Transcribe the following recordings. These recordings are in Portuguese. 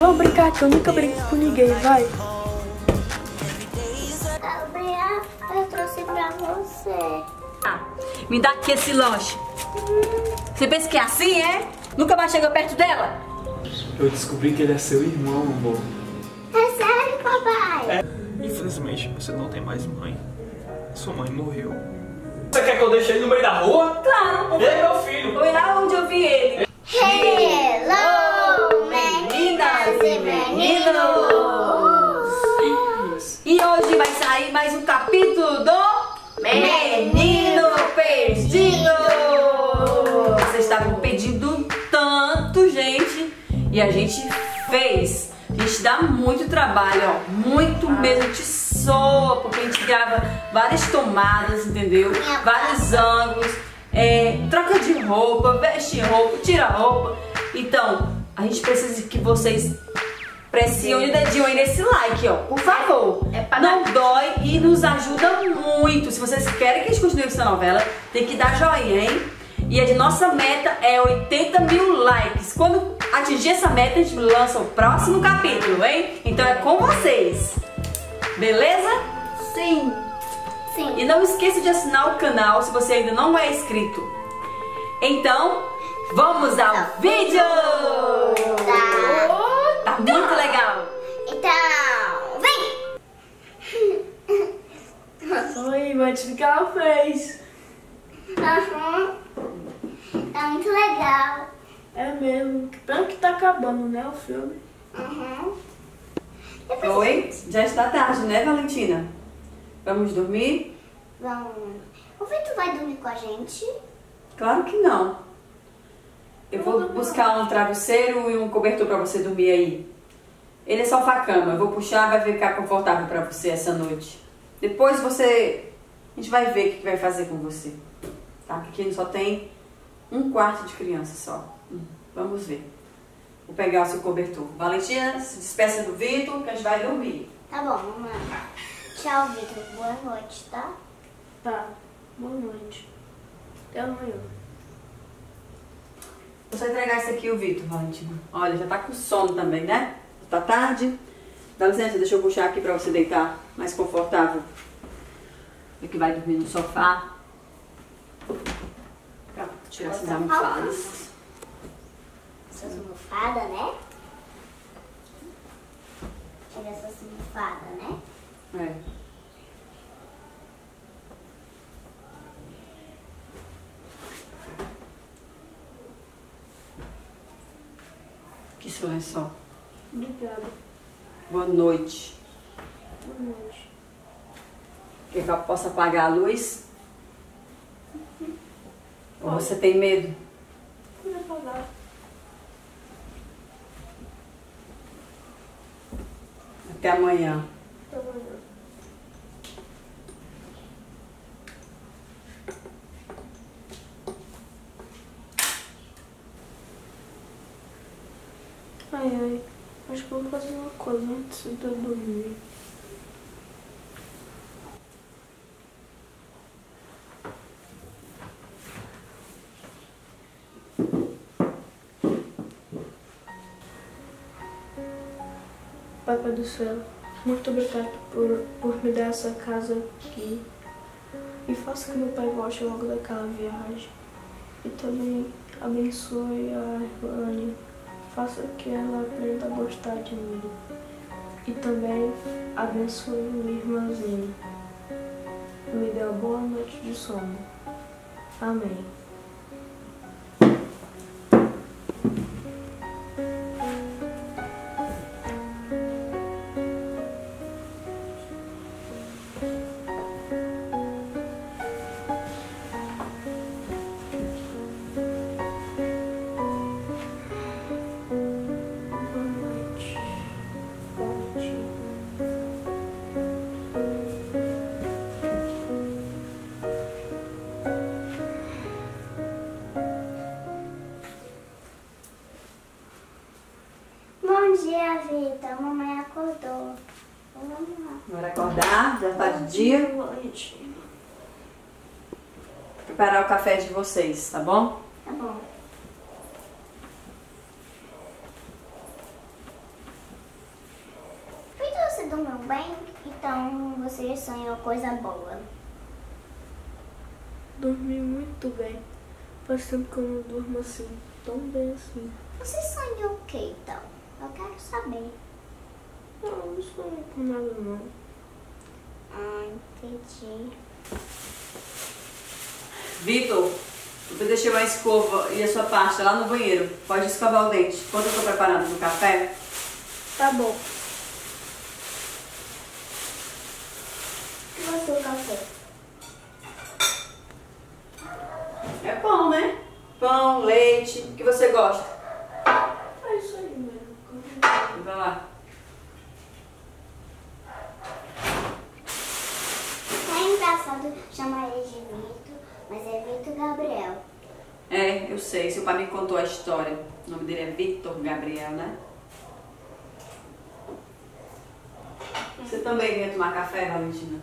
Vamos brincar que eu nunca brinco com ninguém, vai. Gabriel, eu trouxe pra você. Me dá aqui esse lanche. Você pensa que é assim, é? Nunca mais chegou perto dela? Eu descobri que ele é seu irmão, amor. É sério, papai? Infelizmente, você não tem mais mãe. Sua mãe morreu. Você quer que eu deixe ele no meio da rua? Claro. Ele é meu filho. Foi lá onde eu vi ele. Hello, meninas e meninos! E hoje vai sair mais um capítulo do Menino Perdido! Vocês estavam pedindo tanto, gente, e a gente fez. A gente dá muito trabalho, ó, muito mesmo. A gente soa, porque a gente grava várias tomadas, entendeu? Vários ângulos, troca de roupa, veste roupa, tira roupa. Então, a gente precisa que vocês pressionem o dedinho aí nesse like, ó, por favor. Não dói e nos ajuda muito. Se vocês querem que a gente continue com essa novela, tem que dar joinha, hein? E a nossa meta é 80 mil likes. Quando atingir essa meta, a gente lança o próximo capítulo, hein? Então é com vocês. Beleza? Sim. Sim. E não esqueça de assinar o canal se você ainda não é inscrito. Então, vamos ao vídeo! Tá muito legal! Então, vem! Oi, vai te ficar ela fez. Tá muito legal. É mesmo. Que pena que tá acabando, né, o filme. Oi? Já está tarde, né, Valentina? Vamos dormir? Vamos. O Vitor vai dormir com a gente? Claro que não. Eu vou buscar um travesseiro e um cobertor pra você dormir aí. Ele é sofá-cama. Eu vou puxar, vai ficar confortável pra você essa noite. Depois você... A gente vai ver o que vai fazer com você. Tá? Porque aqui só tem um quarto de criança só. Vamos ver. Vou pegar o seu cobertor. Valentina, se despeça do Vitor, que a gente vai dormir. Tá bom, mamãe. Tchau, Vitor. Boa noite, tá? Tá. Boa noite. Até amanhã. Vou só entregar esse aqui, o Vitor, Valentina. Olha, já tá com sono também, né? Tá tarde. Dá licença, deixa eu puxar aqui pra você deitar mais confortável. Você que vai dormir no sofá. Pra tirar essas almofadas. Essas almofadas, né? Tira essas almofadas, né? É. Que sonho só. Obrigada. Boa noite. Boa noite. Quer que eu possa apagar a luz? Ou você tem medo? Vou apagar. Até amanhã. Até amanhã. Ai, acho que eu vou fazer uma coisa antes de eu dormir. Papai do céu, muito obrigado por me dar essa casa aqui. E faça que meu pai volte logo daquela viagem. E também abençoe a Irvane. Faça que ela aprenda a gostar de mim. E também abençoe minha irmãzinha. E me dê uma boa noite de sono. Amém. Bom dia, Vitor. A mamãe acordou. Vamos lá. Bora acordar, já tá de dia. Noite. Preparar o café de vocês, tá bom? Tá bom. bem? Então você sonhou coisa boa. Dormi muito bem. Faz tempo que eu não durmo assim, tão bem assim. Você sonhou o que então? Eu quero saber. Não sonho com nada não. Entendi. Vitor, eu deixei uma escova e a sua pasta lá no banheiro. Pode escovar o dente. Enquanto eu tô preparando o café. Tá bom. E vai ser o café? É pão, né? Pão, leite. O que você gosta? É isso aí mesmo. Vai lá. É engraçado chamar ele de Vitor, mas é Vitor Gabriel. É, eu sei. Seu pai me contou a história. O nome dele é Vitor Gabriel, né? Você também quer tomar café, Valentina?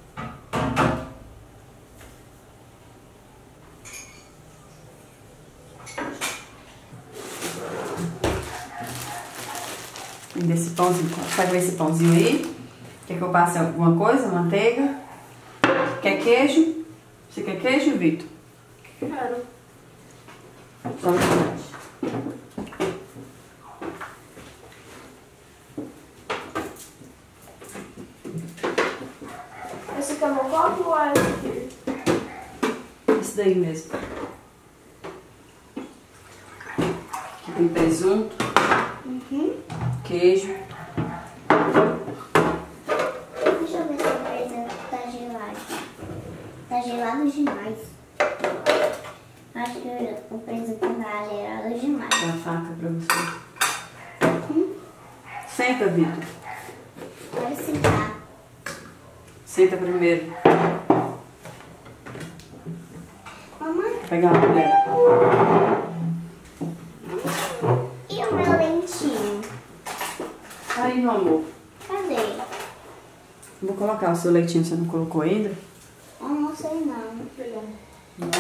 Desse pãozinho. Pega esse pãozinho aí. Quer que eu passe alguma coisa? Manteiga? Quer queijo? Você quer queijo, Vitor? Quero. Só um instante. Esse aqui é meu copo ou é esse aqui? Isso daí mesmo. Aqui tem presunto, queijo. Deixa eu ver se o presunto tá gelado. Tá gelado demais. Acho que o presunto tá gelado demais. Dá a faca pra você. Senta, Vitor. Quero sentar. Senta primeiro. Mamãe, Pegar uma colher. e o meu leitinho? Aí, meu amor. Cadê? Vou colocar o seu leitinho. Você não colocou ainda? Eu não sei não. Não.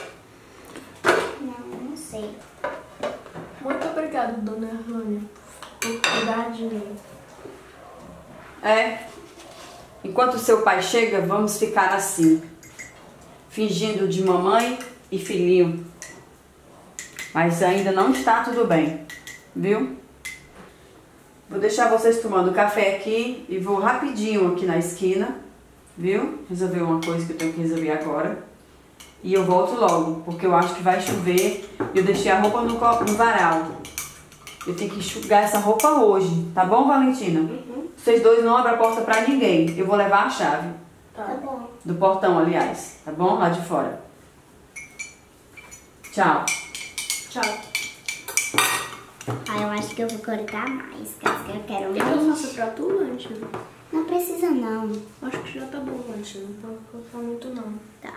Não sei. Muito obrigada, dona Erlânia, por cuidar de mim. É. Enquanto seu pai chega, vamos ficar assim. Fingindo de mamãe e filhinho. Mas ainda não está tudo bem. Viu? Vou deixar vocês tomando café aqui e vou rapidinho aqui na esquina. Viu? Resolver uma coisa que eu tenho que resolver agora. E eu volto logo, porque eu acho que vai chover. E eu deixei a roupa no varal. Eu tenho que enxugar essa roupa hoje. Tá bom, Valentina? Vocês dois não abrem a porta pra ninguém. Eu vou levar a chave. Tá bom. Do portão, aliás. Tá bom? Lá de fora. Tchau. Tchau. Ah, eu acho que eu vou cortar mais, que eu quero Eu mais. faço pra tu, Valentina? Não precisa não. Acho que já tá bom, Valentina. Não pode colocar muito não. Tá.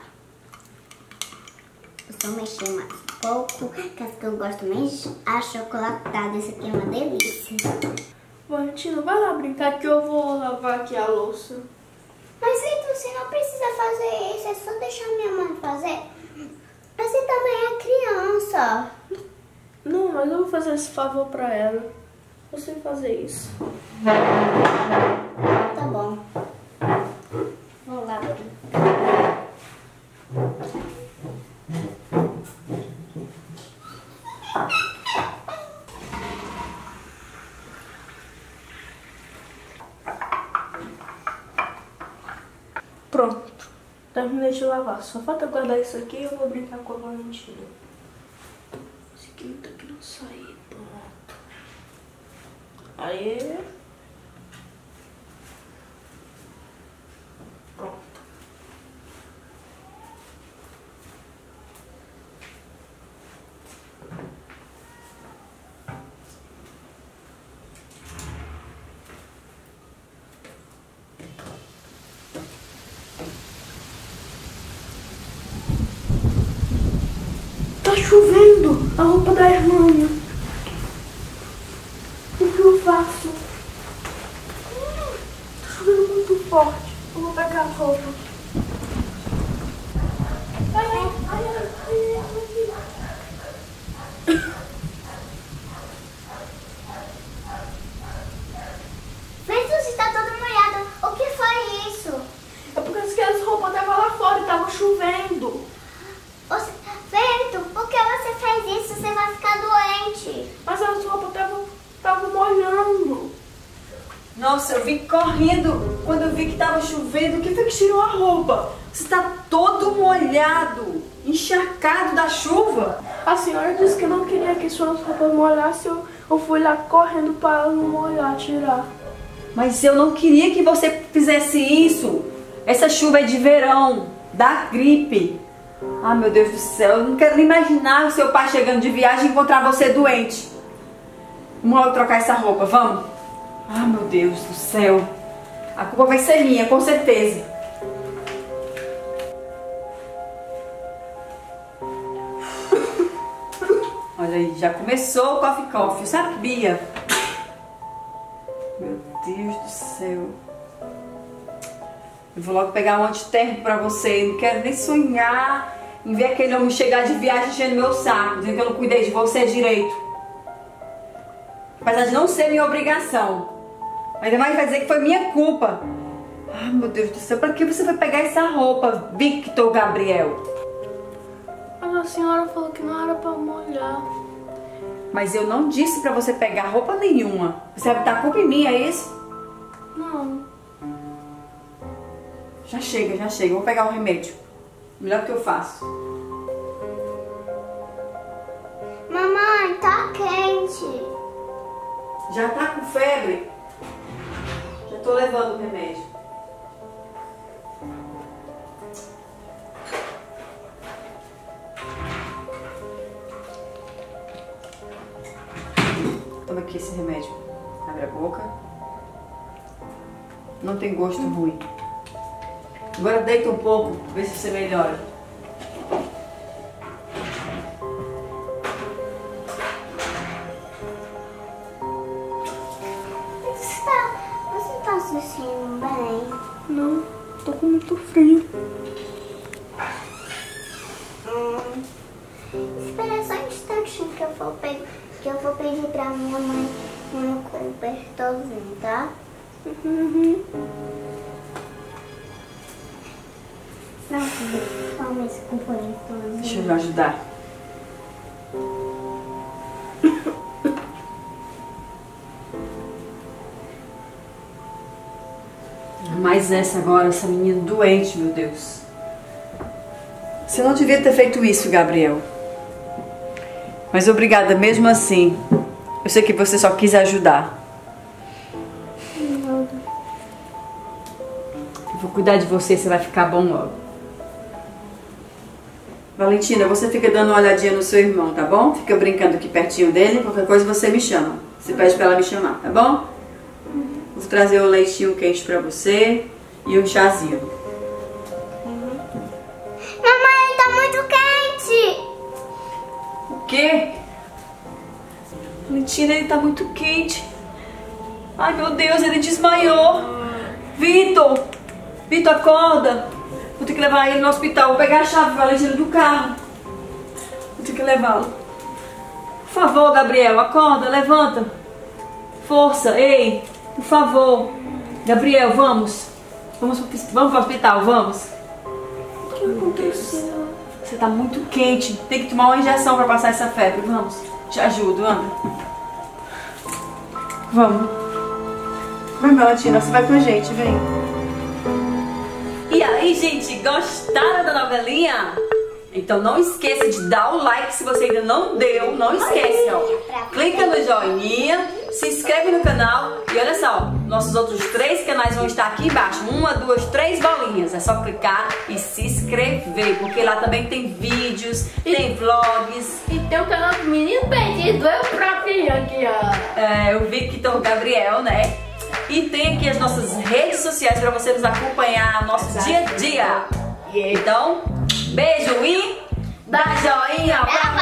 Eu só mexer mais um pouco, que as que eu gosto mais achocolatadas. Esse aqui é uma delícia. Valentina, vai lá brincar que eu vou lavar aqui a louça. Mas Vitor, você não precisa fazer isso, é só deixar minha mãe fazer. Você também é criança. Não, mas eu vou fazer esse favor pra ela. Eu sei fazer isso. Tá bom. Vou lá brincar. Pronto. Terminei de lavar. Só falta guardar isso aqui e eu vou brincar com a Valentina. Esse aqui tá querendo sair. Pronto. Aí. Pronto. Tá chovendo a roupa da Erlânia. O que eu faço? Tá chovendo muito forte. Eu vou pegar a roupa. Ai, ai, ai, ai, ai, ai. Vitor, você tá todo molhado. Nossa, eu vim correndo quando eu vi que tava chovendo. Quem foi que tirou a roupa? Você tá todo molhado, encharcado da chuva. A senhora disse que não queria que suas roupas molhassem. Eu fui lá correndo para não molhar, tirar. Mas eu não queria que você fizesse isso. Essa chuva é de verão, dá gripe. Ah, meu Deus do céu, eu não quero nem imaginar o seu pai chegando de viagem e encontrar você doente. Vamos logo trocar essa roupa, vamos? Ah, meu Deus do céu. A culpa vai ser minha, com certeza. Olha aí, já começou o coffee, eu sabia. Meu Deus do céu. Eu vou logo pegar um antitermo pra você. Não quero nem sonhar em ver aquele homem chegar de viagem enchendo meu saco, dizendo que eu não cuidei de você direito. Apesar de não ser minha obrigação. Ainda mais vai dizer que foi minha culpa. Ah, meu Deus do céu, pra que você vai pegar essa roupa, Victor Gabriel? Mas a senhora falou que não era pra molhar. Mas eu não disse pra você pegar roupa nenhuma. Você vai botar a culpa em mim, é isso? Não. Já chega, já chega. Eu vou pegar o remédio. Melhor que eu faço. Mamãe, tá quente. Já tá com febre? Já tô levando o remédio. Toma aqui esse remédio. Abre a boca. Não tem gosto ruim. Agora deita um pouco, vê se você melhora. Você tá se sentindo bem? Não, tô com muito frio. Espera só um instantinho que eu vou pedir pra minha mãe um cobertorzinho, tá? Toma esse cobertorzinho. Deixa eu me ajudar. Mas essa agora, essa menina doente, meu Deus. Você não devia ter feito isso, Gabriel. Mas obrigada mesmo assim. Eu sei que você só quis ajudar. Eu vou cuidar de você, você vai ficar bom logo. Valentina, você fica dando uma olhadinha no seu irmão, tá bom? Fica brincando aqui pertinho dele, qualquer coisa você me chama. Você pede pra ela me chamar, tá bom? Vou trazer o leitinho quente pra você e um chazinho. Mamãe, tá muito quente! O quê? Valentina, ele tá muito quente. Ai, meu Deus, ele desmaiou. Vitor! Vitor, acorda! Vou ter que levar ele no hospital. Vou pegar a chave, Valentina, do carro. Vou ter que levá-lo. Por favor, Gabriel, acorda, levanta. Força, ei, por favor. Gabriel, vamos. Vamos pro hospital, vamos. O que aconteceu? Você tá muito quente. Tem que tomar uma injeção pra passar essa febre. Vamos. Te ajudo, anda. Vamos. Vai, Valentina, você vai com a gente, vem. E aí, gente, gostaram da novelinha? Então não esqueça de dar o like se você ainda não deu. Não esquece, ó. Clica no joinha, se inscreve no canal e olha só, nossos outros 3 canais vão estar aqui embaixo. 1, 2, 3 bolinhas. É só clicar e se inscrever, porque lá também tem vídeos, tem vlogs. E tem o canal do Menino Perdido, eu próprio aqui, ó. É, o Victor Gabriel, né? E tem aqui as nossas redes sociais para você nos acompanhar nosso dia a dia. Então, beijo e dá joinha pra